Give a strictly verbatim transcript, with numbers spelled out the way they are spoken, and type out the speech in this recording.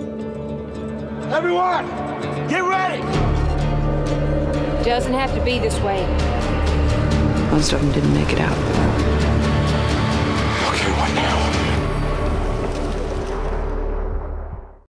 Everyone, get ready! Doesn't have to be this way. Most of them didn't make it out.